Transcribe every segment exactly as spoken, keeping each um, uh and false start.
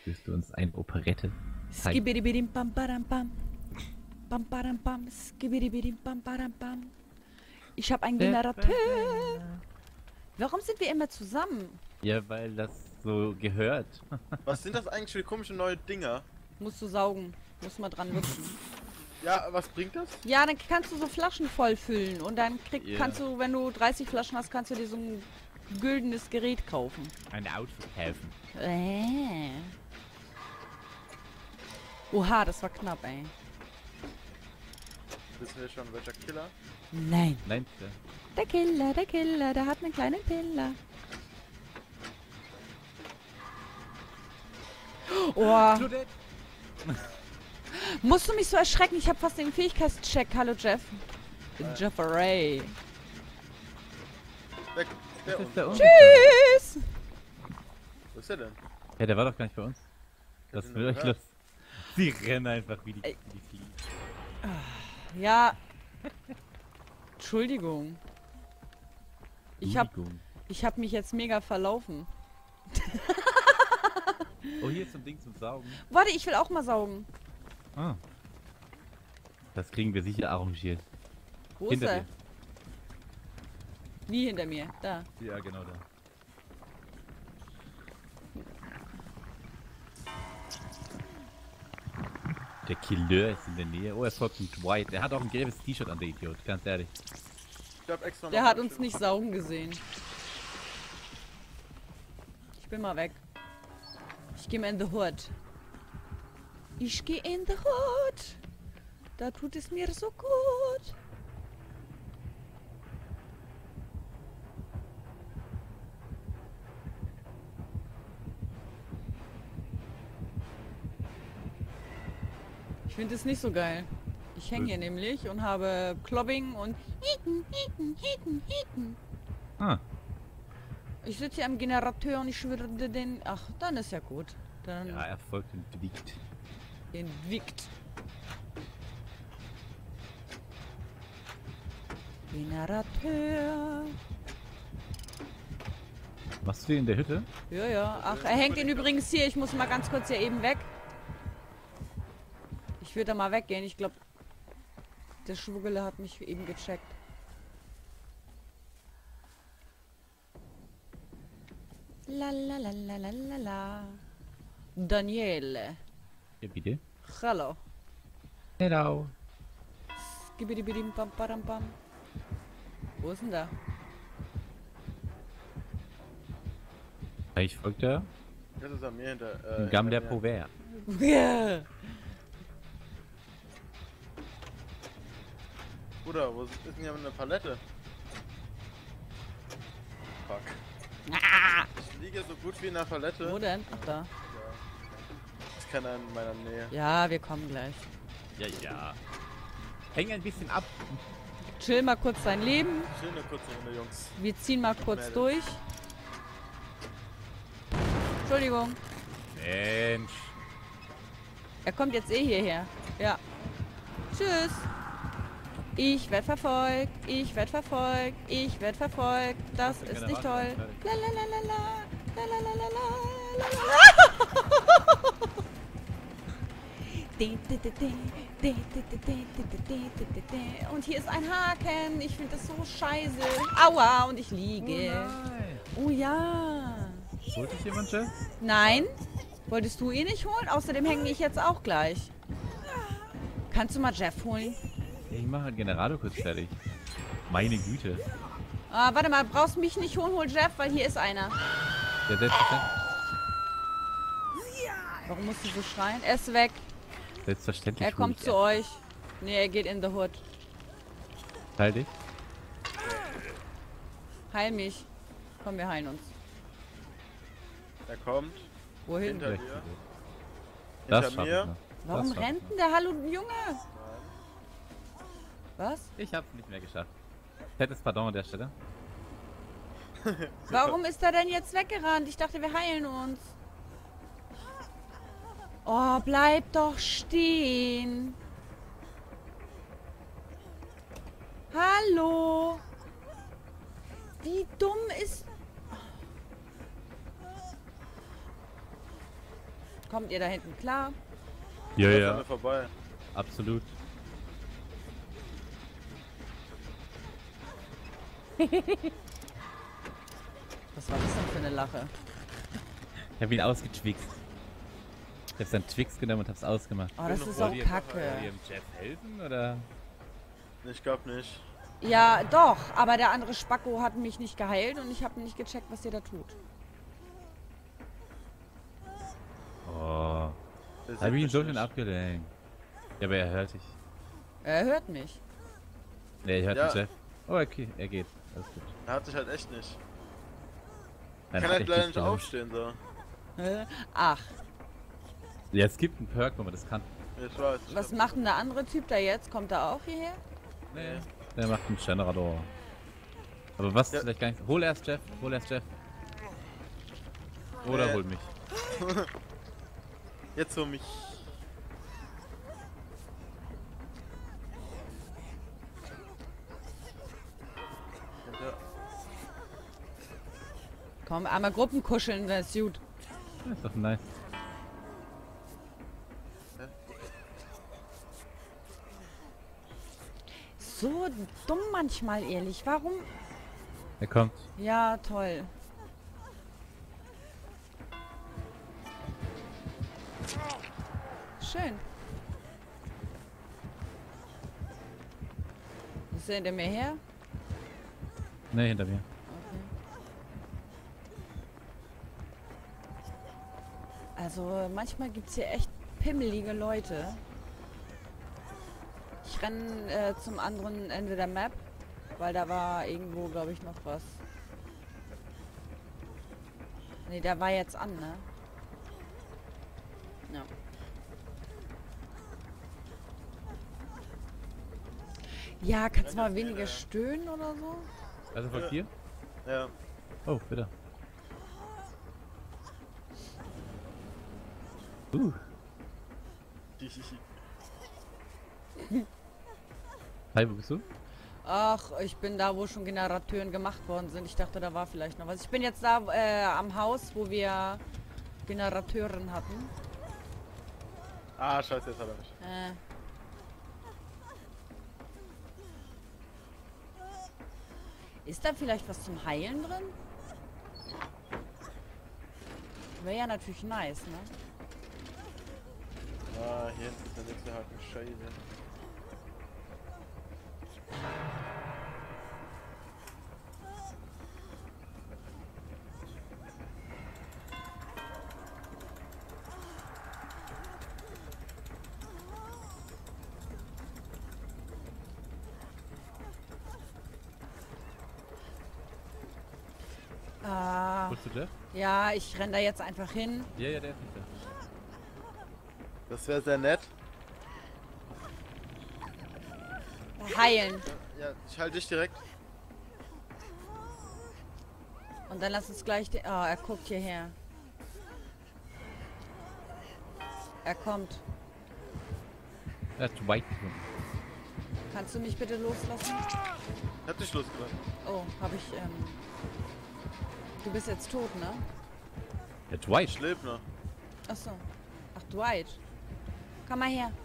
Führst du uns ein Operette? Skibidi bam badam bam. Bam badam bam. Skibidi bam badam bam. Ich habe einen Generator. Warum sind wir immer zusammen? Ja, weil das so gehört. Was sind das eigentlich für komische neue Dinger? Musst du saugen. Musst mal dran lutschen. Ja, was bringt das? Ja, dann kannst du so Flaschen voll füllen. Und dann krieg, Ja. kannst du, wenn du dreißig Flaschen hast, kannst du dir so ein güldenes Gerät kaufen. Ein Outfit helfen. Äh. Oha, das war knapp, ey. Wissen wir schon, welcher Killer? Nein. Nein, bitte. Der Killer, der Killer, der hat einen kleinen Piller. Oh. Musst du mich so erschrecken? Ich habe fast den Fähigkeitscheck. Hallo, Jeff. Äh. Jeffrey. Der, der Das ist uns. der uns. Tschüss! Wo ist der denn? Ja, der war doch gar nicht bei uns. Ich hab Das ihn will nur euch gehört. los. Sie rennen einfach wie die, Ey. wie die Fliegen. Ja. Entschuldigung. Ich hab, Entschuldigung. ich hab mich jetzt mega verlaufen. Oh, hier ist so ein Ding zum Saugen. Warte, ich will auch mal saugen. Ah. Das kriegen wir sicher arrangiert. Wo Hinter ist er? dir. Wie hinter mir? Da. Ja, genau da. Der Killer ist in der Nähe. Oh, er folgt ein Dwight. Der hat auch ein gelbes T-Shirt an, der Idiot. Ganz ehrlich. Ich hab extra Der noch hat eine uns schöne- nicht saugen gesehen. Ich bin mal weg. Ich gehe mal in the hood. Ich gehe in the hood. Da tut es mir so gut. Ich finde es nicht so geil. Ich hänge hier nämlich und habe Clubbing und Hieten, Hieten, Hieten, Hieten. Ah. Ich sitze hier am Generator und ich würde den... Ach, dann ist ja gut. Dann Ja, er folgt entwiegt. entwickt. Generator. Machst du den in der Hütte? Ja, ja. Ach, er hängt ihn übrigens hier. Ich muss mal ganz kurz hier eben weg. Ich würde da mal weggehen. Ich glaube, der Schwuggele hat mich eben gecheckt. La la la la la la la. Daniele. Ja, bitte. Hallo. Hello. Skibidibidim pam padam pam. Wo ist denn der? Ich folgt er. Jetzt ist er mir hinter. Äh, Gam der hinter mir. Pauvert. Ja. Bruder, wo ist ist denn hier eine Palette? Fuck. Ah. Ich liege so gut wie in der Palette. Wo denn? Ach da. Ja. Ist keiner in meiner Nähe. Ja, wir kommen gleich. Ja, ja. Häng ein bisschen ab. Chill mal kurz dein Leben. Schöne kurze Runde, Jungs. Wir ziehen mal kurz Mädels. durch. Entschuldigung. Mensch. Er kommt jetzt eh hierher. Ja. Tschüss. Ich werde verfolgt. Ich werde verfolgt. Ich werde verfolgt. Das Der ist nicht Generator toll. ist La la la la la. La la la la la. Und hier ist ein Haken. Ich finde das so scheiße. Aua, und ich liege. nein. Oh ja. Holt dich jemand, Jeff? Nein. Wolltest du ihn nicht holen? Außerdem hänge ich jetzt auch gleich. Kannst du mal Jeff holen? Ich mache den Generator kurz fertig. Meine Güte. Ah, warte mal, brauchst mich nicht holen, hol Jeff, weil hier ist einer. Der selbstverständlich. Warum musst du so schreien? Er ist weg. Selbstverständlich. Er kommt hol zu ich euch. Nee, er geht in the hood. er. Teil dich. Heil mich. Komm, wir heilen uns. Er kommt. Wohin? Hinter Rechts. dir. Das Hinter schaff ich mir. noch. Warum Das schaff ich rennt noch. denn der Hallo Junge? Was? Ich hab's nicht mehr geschafft. Fettes Pardon an der Stelle. Warum ist er denn jetzt weggerannt? Ich dachte, wir heilen uns. Oh, bleib doch stehen. Hallo. Wie dumm ist... kommt ihr da hinten klar? Ja, Da ist ja, einer vorbei. absolut. Was war das denn für eine Lache? Ich hab ihn ausgetwixt. Ich hab seinen Twix genommen und hab's ausgemacht. Oh, das noch ist vor auch dir. kacke. Wollt ihr dem Jeff helfen, oder? Ich glaub nicht. Ja, doch, aber der andere Spacko hat mich nicht geheilt und ich habe nicht gecheckt, was ihr da tut. Oh. Der Hab sieht ich ihn mich so schön nicht. abgelenkt. Ja, aber er hört dich. Er hört mich. Ne, er hört Ja. den Jeff. Oh, okay, er geht. Alles gut. Er hat sich halt echt nicht. Dann Kann hat halt er leider dich nicht down. aufstehen, so. Hä? Ach, Ja, es gibt einen Perk, wo man das kann. Ich weiß. ich was hab- macht denn der andere Typ da jetzt? Kommt er auch hierher? Nee. Der macht einen Generator. Aber was Ja. vielleicht gar nicht. Hol erst Jeff, hol erst Jeff. Oder Nee. hol mich. Jetzt um mich. Ja. Komm, einmal Gruppenkuscheln, das ist gut. Ja, ist doch nice. So dumm manchmal, ehrlich. Warum? Er kommt. Ja, toll. Schön. Ist er hinter mir her? Ne, hinter mir. Okay. Also manchmal gibt es hier echt pimmelige Leute. Ich renne äh, zum anderen Ende der Map, weil da war irgendwo, glaube ich, noch was. Ne, der war jetzt an, ne? Ja. Ja, kannst du mal weniger stöhnen oder so? Also von Ja. hier? Ja. Oh, bitte. Uh. Hi, wo bist du? Ach, ich bin da, wo schon Generatoren gemacht worden sind. Ich dachte, da war vielleicht noch was. Ich bin jetzt da äh, am Haus, wo wir Generatoren hatten. Ah, scheiße, jetzt hat er mich. Äh. Ist da vielleicht was zum Heilen drin? Wäre ja natürlich nice, ne? Ah, hier hinten ist der nächste Haken. Scheiße. Ah, Bist du Jeff? ja, ich renn da jetzt einfach hin. Ja, ja, der ist nicht da. Das wäre sehr nett. Heilen. Ja, ich halte dich direkt. Und dann lass uns gleich... den- Ah, er guckt hierher. Er kommt. Er hat White gefunden. Kannst du mich bitte loslassen? Ich hab dich losgelassen. Oh, habe ich... Ähm du bist jetzt tot, ne? Der hat White. Ich lebe noch. Achso. Ach, Dwight. Komm mal her.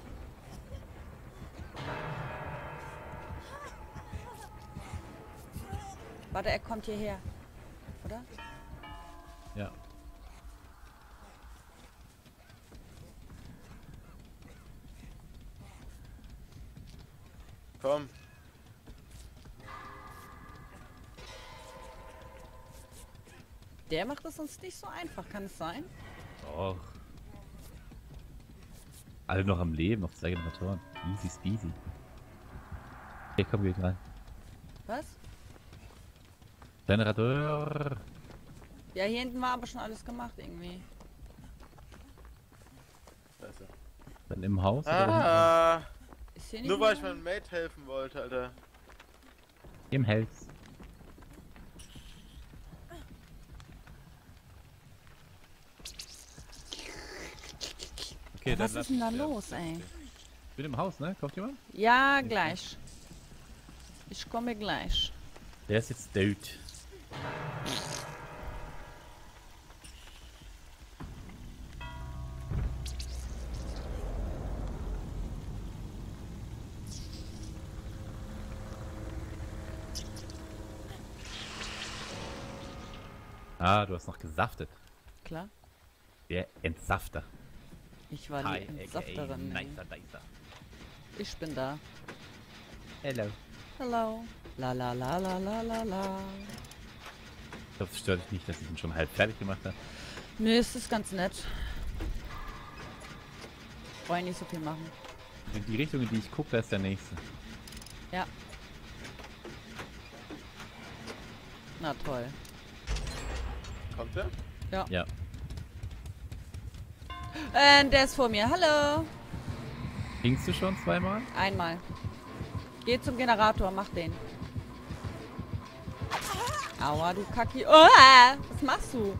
Warte, er kommt hierher. Oder? Ja. Komm. Der macht es uns nicht so einfach, kann es sein? Doch. Alle noch am Leben, noch zwei Generatoren. Easy speasy. Okay, komm, geht rein. Was? Generator. Ja, hier hinten war aber schon alles gemacht irgendwie. Scheiße. Dann im Haus oder wo? Ah, Ist hier nicht nur weil ich mehr- meinem Mate helfen wollte, Alter. Im Hells. Okay, Ja, was dann ist denn da lass ich- ja, los, ey? Ich bin im Haus, ne? Kommt jemand? Ja, gleich. Ich komme gleich. Der ist jetzt tot. Ah, du hast noch gesaftet. Klar. Der Entsafter. Ich war Hi, die aka Entsafterin. Nicer Dicer. Ich bin da. Hello. Hello. La la la la la la la. Ich hoffe, es stört dich nicht, dass ich ihn schon halb fertig gemacht habe. Nö, es ist ganz nett. Brauche ich nicht so viel machen. In die Richtung, in die ich gucke, da ist der nächste. Ja. Na toll. Kommt der? Ja. Ja. Äh, der ist vor mir. Hallo. Gingst du schon zweimal? Einmal. Geh zum Generator, mach den. Aua, du Kacki. Oh, was machst du?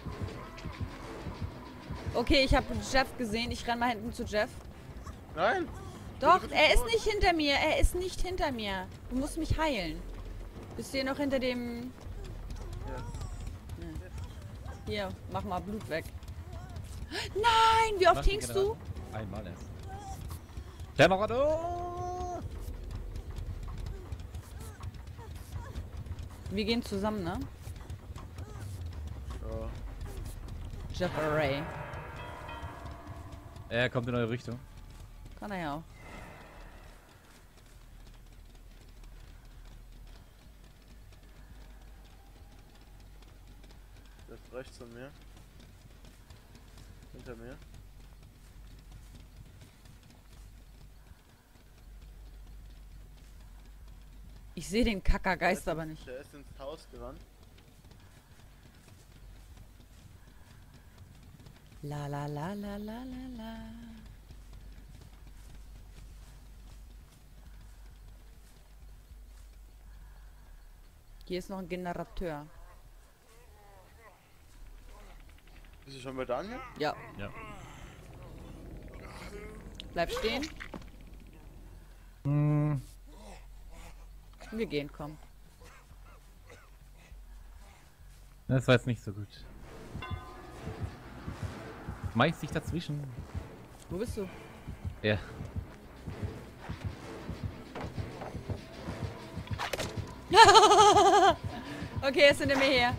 Okay, ich habe Jeff gesehen. Ich renn mal hinten zu Jeff. Nein! Doch, bist er ist tot. nicht hinter mir. Er ist nicht hinter mir. Du musst mich heilen. Bist du hier noch hinter dem... Ja. Hier, mach mal Blut weg. Nein, wie oft Mach den hingst du? Generator. Einmal erst. Generator! Wir gehen zusammen, ne? Ja. Jeff Array. Er kommt in eure Richtung. Kann er ja auch. Der ist rechts von mir. Hinter mir. Ich sehe den Kackergeist Der ist aber ins- nicht. Der ist ins Haus gerannt. La la la la la la la. Hier ist noch ein Generator. Bist du schon bei Daniel? Ja, Ja. bleib stehen. Hm. Wir gehen, komm. Das war jetzt nicht so gut. Schmeiß dich dazwischen. Wo bist du? Ja. Okay, jetzt sind wir her.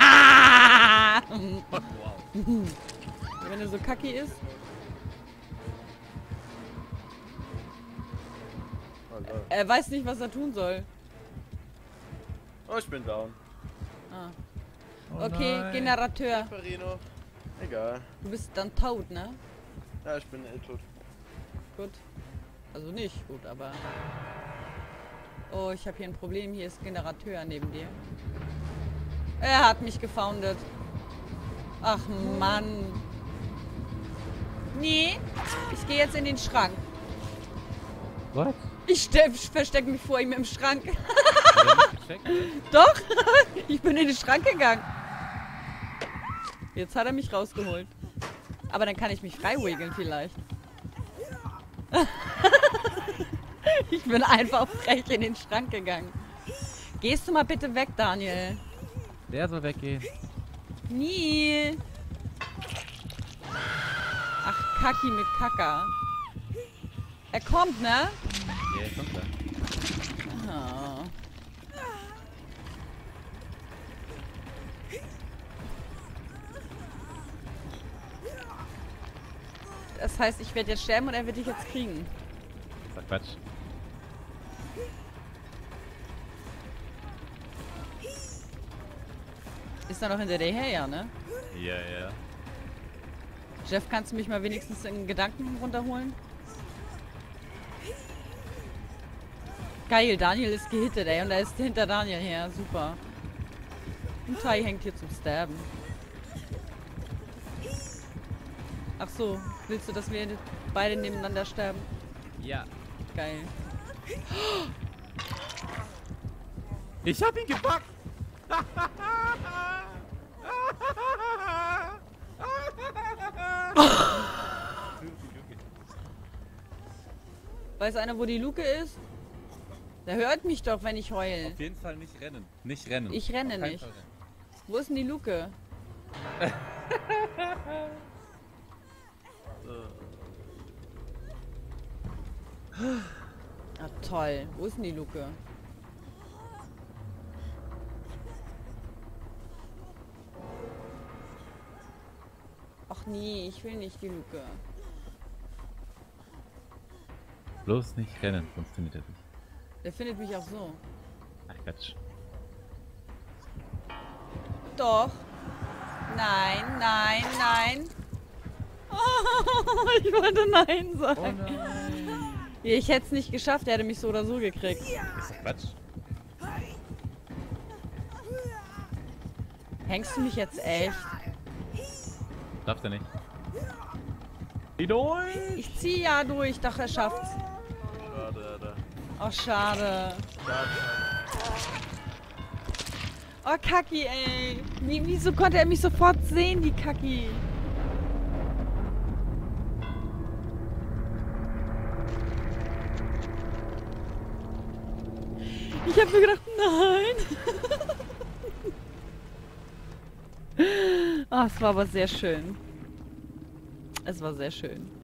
Wow. Wenn er so kacki ist. Oh, lol. Er weiß nicht, was er tun soll. Oh, ich bin down. Ah. Oh Okay, nein. Generator. Perino. Egal. Du bist dann tot, ne? Ja, ich bin eh tot. Gut. Also nicht gut, aber... Oh, ich habe hier ein Problem. Hier ist ein Generator neben dir. Er hat mich gefoundet. Ach, Mann. Nee, ich gehe jetzt in den Schrank. What? Ich ste- verstecke mich vor ihm im Schrank. Hat er nicht gecheckt? Doch, ich bin in den Schrank gegangen. Jetzt hat er mich rausgeholt. Aber dann kann ich mich freiwiggeln vielleicht. Ich bin einfach frech in den Schrank gegangen. Gehst du mal bitte weg, Daniel? Der soll weggehen. Nie. Ach, Kacki mit Kacker. Er kommt, ne? Ja, jetzt kommt er. Oh. Das heißt, ich werde jetzt sterben und er wird dich jetzt kriegen. Das ist Quatsch. Ist er noch hinter dir her, ja, ne? Ja, ja. Jeff, kannst du mich mal wenigstens in Gedanken runterholen? Geil, Daniel ist gehittet, ey. Und er ist hinter Daniel her. Super. Und Tai hängt hier zum Stabben. Ach so, willst du, dass wir beide nebeneinander sterben? Ja. Geil. Ich hab ihn gepackt! Weiß einer, wo die Luke ist? Der hört mich doch, wenn ich heul. Auf jeden Fall nicht rennen. Nicht rennen. Ich renne Auf keinen nicht. Fall rennen. Wo ist denn die Luke? Ah, toll. Wo ist denn die Luke? Nee, ich will nicht die Luke. Bloß nicht rennen, sonst findet er dich. Der findet mich auch so. Ach Quatsch. Doch. Nein, nein, nein. Oh, ich wollte Nein Oh sagen. nein. Ich hätte es nicht geschafft, er hätte mich so oder so gekriegt. Ist doch Quatsch. Hängst du mich jetzt echt? Darfst du nicht. Wie durch? Ich zieh ja durch, doch er schafft's. Schade, Alter. Oh, schade. Schade. Oh, Kaki, ey. Wie, wieso konnte er mich sofort sehen, die Kaki? Ich hab mir gedacht, nein. Ah, es war aber sehr schön. Es war sehr schön.